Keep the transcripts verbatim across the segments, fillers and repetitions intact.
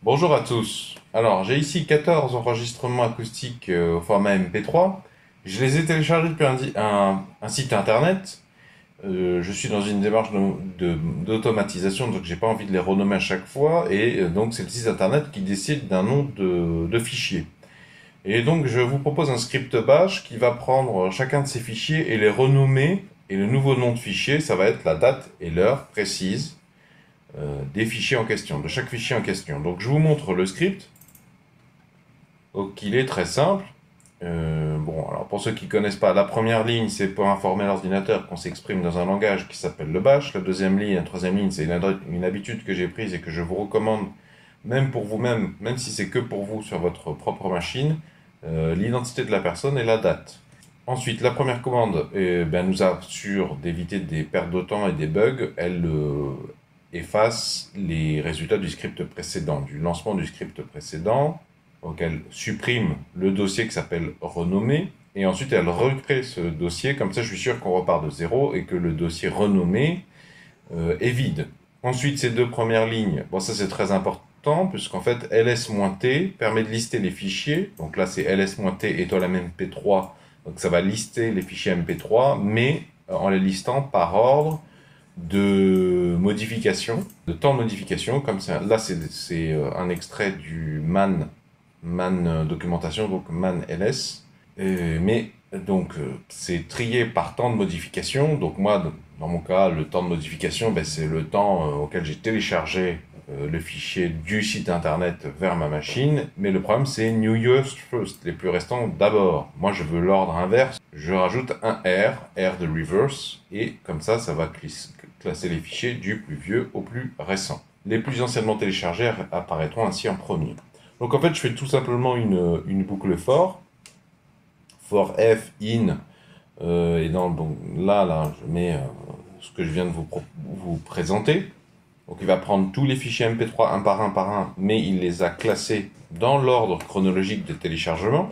Bonjour à tous. Alors, j'ai ici quatorze enregistrements acoustiques euh, au format M P trois. Je les ai téléchargés depuis un, di- un- un site internet. Euh, je suis dans une démarche de- de- d'automatisation, donc j'ai pas envie de les renommer à chaque fois. Et euh, donc, c'est le site internet qui décide d'un nom de, de fichier. Et donc, je vous propose un script bash qui va prendre chacun de ces fichiers et les renommer. Et le nouveau nom de fichier, ça va être la date et l'heure précise euh, des fichiers en question, de chaque fichier en question. Donc, je vous montre le script. Donc il est très simple. Euh, bon, alors pour ceux qui ne connaissent pas, la première ligne, c'est pour informer l'ordinateur qu'on s'exprime dans un langage qui s'appelle le bash. La deuxième ligne, la troisième ligne, c'est une, une habitude que j'ai prise et que je vous recommande, même pour vous-même, même si c'est que pour vous sur votre propre machine, euh, l'identité de la personne et la date. Ensuite, la première commande eh ben, nous assure d'éviter des pertes de temps et des bugs. Elle euh, efface les résultats du script précédent, du lancement du script précédent. Donc elle supprime le dossier qui s'appelle renommé, et ensuite elle recrée ce dossier, comme ça je suis sûr qu'on repart de zéro et que le dossier renommé euh, est vide. Ensuite, ces deux premières lignes, bon ça c'est très important, puisqu'en fait ls-t permet de lister les fichiers, donc là c'est ls-t étoile M P trois, donc ça va lister les fichiers M P trois, mais euh, en les listant par ordre de modification, de temps de modification, comme ça. Là c'est euh, un extrait du man man euh, documentation, donc man ls. Euh, mais donc euh, c'est trié par temps de modification. Donc moi, dans mon cas, le temps de modification, ben, c'est le temps euh, auquel j'ai téléchargé euh, le fichier du site internet vers ma machine. Mais le problème, c'est newest first, les plus récents d'abord. Moi, je veux l'ordre inverse. Je rajoute un R, R de reverse, et comme ça, ça va classer les fichiers du plus vieux au plus récent. Les plus anciennement téléchargés apparaîtront ainsi en premier. Donc en fait, je fais tout simplement une, une boucle for, for f in, euh, et dans, donc là, là, je mets euh, ce que je viens de vous, vous présenter. Donc il va prendre tous les fichiers M P trois un par un par un, mais il les a classés dans l'ordre chronologique de téléchargement.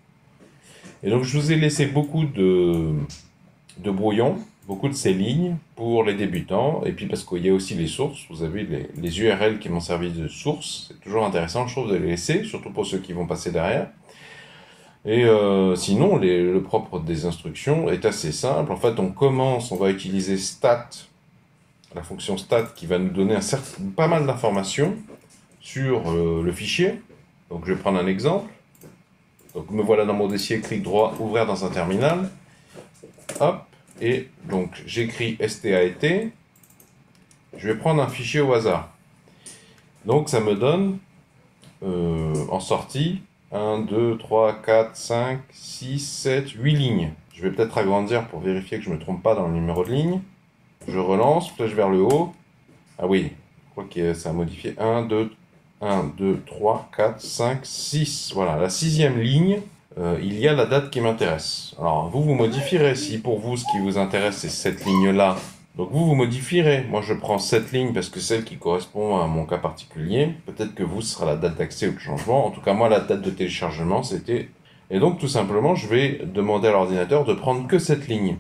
Et donc je vous ai laissé beaucoup de, de brouillons, beaucoup de ces lignes pour les débutants, et puis parce qu'il y a aussi les sources, vous avez les, les U R L qui m'ont servi de source, c'est toujours intéressant, je trouve, de les laisser, surtout pour ceux qui vont passer derrière. Et euh, sinon, les, le propre des instructions est assez simple. En fait, on commence, on va utiliser stat, la fonction stat qui va nous donner un certain, pas mal d'informations sur euh, le fichier. Donc je vais prendre un exemple. Donc me voilà dans mon dossier, clic droit, ouvrir dans un terminal. Hop, et donc j'écris stat. Je vais prendre un fichier au hasard. Donc ça me donne euh, en sortie un, deux, trois, quatre, cinq, six, sept, huit lignes. Je vais peut-être agrandir pour vérifier que je ne me trompe pas dans le numéro de ligne. Je relance, flèche vers le haut. Ah oui, je crois que ça a modifié. un, deux, un, deux, trois, quatre, cinq, six. Voilà, la sixième ligne, euh, il y a la date qui m'intéresse. Alors, vous, vous modifierez. Si pour vous, ce qui vous intéresse, c'est cette ligne-là, donc vous, vous modifierez. Moi, je prends cette ligne parce que c'est celle qui correspond à mon cas particulier. Peut-être que vous, ce sera la date d'accès ou de changement. En tout cas, moi, la date de téléchargement, c'était... Et donc, tout simplement, je vais demander à l'ordinateur de prendre que cette ligne,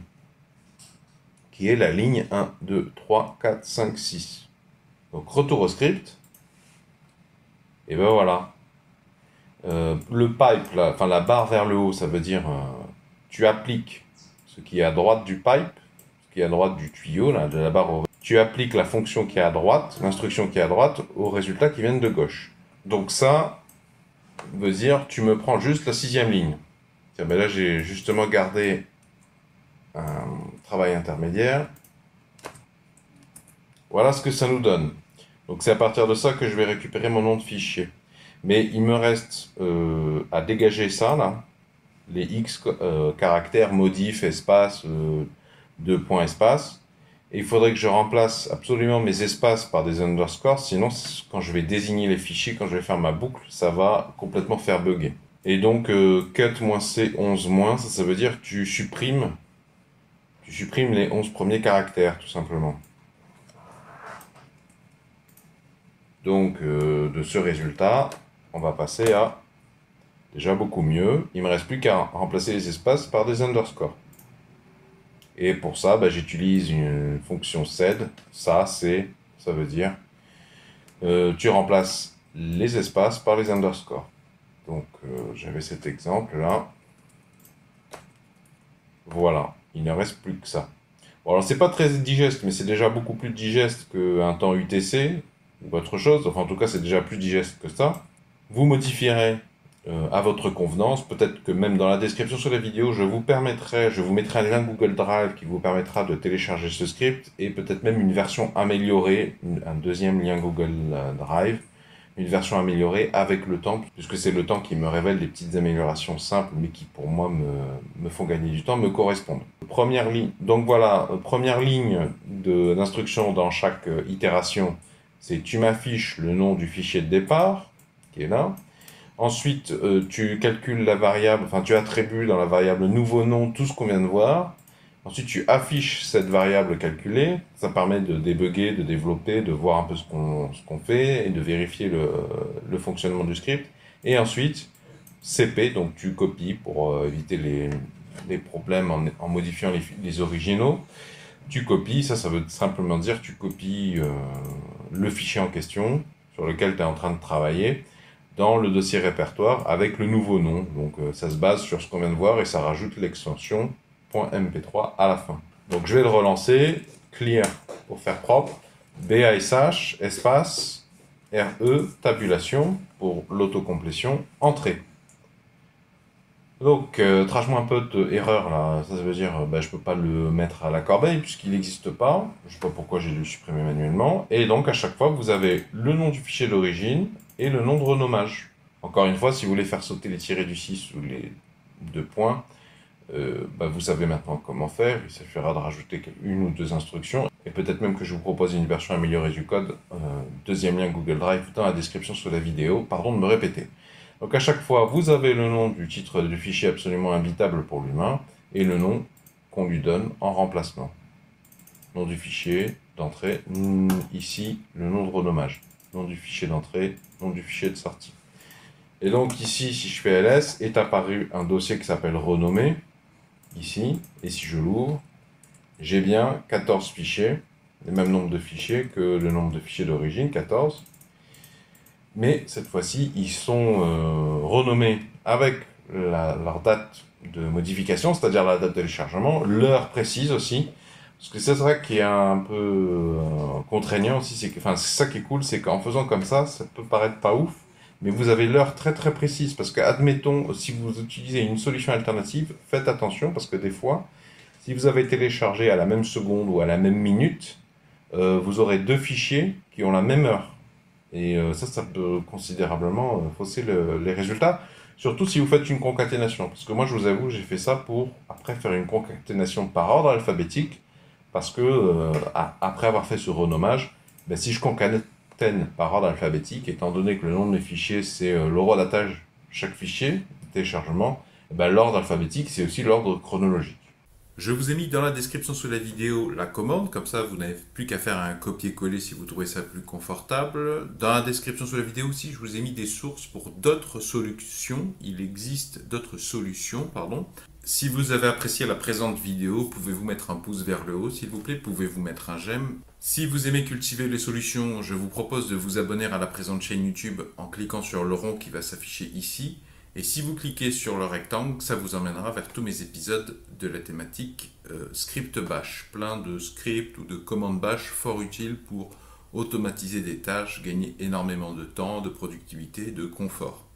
qui est la ligne un, deux, trois, quatre, cinq, six. Donc, retour au script. Et ben voilà. Euh, le pipe, là, enfin la barre vers le haut, ça veut dire euh, tu appliques ce qui est à droite du pipe, ce qui est à droite du tuyau, là, de la barre au... Tu appliques la fonction qui est à droite, l'instruction qui est à droite, aux résultats qui viennent de gauche. Donc ça veut dire tu me prends juste la sixième ligne. Tiens, ben là j'ai justement gardé un travail intermédiaire. Voilà ce que ça nous donne. Donc c'est à partir de ça que je vais récupérer mon nom de fichier. Mais il me reste euh, à dégager ça, là, les X euh, caractères, modif, espace, euh, deux points, espace. Et il faudrait que je remplace absolument mes espaces par des underscores, sinon quand je vais désigner les fichiers, quand je vais faire ma boucle, ça va complètement faire bugger. Et donc euh, cut-c onze-, ça, ça veut dire que tu supprimes, tu supprimes les onze premiers caractères, tout simplement. Donc euh, de ce résultat, on va passer à déjà beaucoup mieux. Il ne me reste plus qu'à remplacer les espaces par des underscores. Et pour ça, bah, j'utilise une fonction sed. Ça, c'est, ça veut dire, euh, tu remplaces les espaces par les underscores. Donc euh, j'avais cet exemple là. Voilà, il ne reste plus que ça. Bon, alors c'est pas très digeste, mais c'est déjà beaucoup plus digeste qu'un temps U T C ou autre chose. Enfin, en tout cas, c'est déjà plus digeste que ça. Vous modifierez euh, à votre convenance. Peut-être que même dans la description sur la vidéo, je vous permettrai, je vous mettrai un lien Google Drive qui vous permettra de télécharger ce script et peut-être même une version améliorée, un deuxième lien Google Drive, une version améliorée avec le temps, puisque c'est le temps qui me révèle des petites améliorations simples, mais qui pour moi me, me font gagner du temps, me correspondent. Première ligne, donc voilà, première ligne d'instruction dans chaque euh, itération, c'est tu m'affiches le nom du fichier de départ, qui est là. Ensuite, euh, tu calcules la variable, enfin tu attribues dans la variable nouveau nom tout ce qu'on vient de voir. Ensuite, tu affiches cette variable calculée. Ça permet de débugger, de développer, de voir un peu ce qu'on ce qu'on fait et de vérifier le, le fonctionnement du script. Et ensuite, C P, donc tu copies pour euh, éviter les, les problèmes en, en modifiant les, les originaux. Tu copies, ça, ça veut simplement dire tu copies euh, le fichier en question sur lequel tu es en train de travailler dans le dossier répertoire avec le nouveau nom. Donc euh, ça se base sur ce qu'on vient de voir et ça rajoute l'extension .m p trois à la fin. Donc je vais le relancer, clear pour faire propre, bash, espace, re, tabulation pour l'autocomplétion, entrée. Donc, euh, trache-moi un peu d'erreur là, ça, ça veut dire euh, bah, je peux pas le mettre à la corbeille puisqu'il n'existe pas, je sais pas pourquoi j'ai dû le supprimer manuellement, et donc à chaque fois vous avez le nom du fichier d'origine et le nom de renommage. Encore une fois, si vous voulez faire sauter les tirets du six ou les deux points, euh, bah, vous savez maintenant comment faire, il suffira de rajouter une ou deux instructions, et peut-être même que je vous propose une version améliorée du code, euh, deuxième lien Google Drive dans la description sous la vidéo, pardon de me répéter. Donc à chaque fois, vous avez le nom du titre du fichier absolument imbitable pour l'humain et le nom qu'on lui donne en remplacement. Nom du fichier d'entrée, ici le nom de renommage. Nom du fichier d'entrée, nom du fichier de sortie. Et donc ici, si je fais L S, est apparu un dossier qui s'appelle renommé, ici, et si je l'ouvre, j'ai bien quatorze fichiers, le même nombre de fichiers que le nombre de fichiers d'origine, quatorze. Mais cette fois-ci, ils sont euh, renommés avec la, leur date de modification, c'est-à-dire la date de téléchargement, l'heure précise aussi. Parce que c'est vrai qui est un peu euh, contraignant aussi, c'est que, enfin, c'est ça qui est cool, c'est qu'en faisant comme ça, ça peut paraître pas ouf, mais vous avez l'heure très très précise. Parce que, admettons, si vous utilisez une solution alternative, faites attention, parce que des fois, si vous avez téléchargé à la même seconde ou à la même minute, euh, vous aurez deux fichiers qui ont la même heure. Et euh, ça, ça peut considérablement euh, fausser le, les résultats, surtout si vous faites une concaténation. Parce que moi, je vous avoue, j'ai fait ça pour, après, faire une concaténation par ordre alphabétique, parce que, euh, à, après avoir fait ce renommage, ben, si je concatène par ordre alphabétique, étant donné que le nom de mes fichiers, c'est euh, l'ordre d'attache chaque fichier, téléchargement, ben, l'ordre alphabétique, c'est aussi l'ordre chronologique. Je vous ai mis dans la description sous la vidéo la commande, comme ça vous n'avez plus qu'à faire un copier-coller si vous trouvez ça plus confortable. Dans la description sous la vidéo aussi, je vous ai mis des sources pour d'autres solutions. Il existe d'autres solutions, pardon. Si vous avez apprécié la présente vidéo, pouvez-vous mettre un pouce vers le haut, s'il vous plaît, pouvez-vous mettre un j'aime. Si vous aimez cultiver les solutions, je vous propose de vous abonner à la présente chaîne YouTube en cliquant sur le rond qui va s'afficher ici. Et si vous cliquez sur le rectangle, ça vous emmènera vers tous mes épisodes de la thématique euh, script bash. Plein de scripts ou de commandes bash fort utiles pour automatiser des tâches, gagner énormément de temps, de productivité, de confort.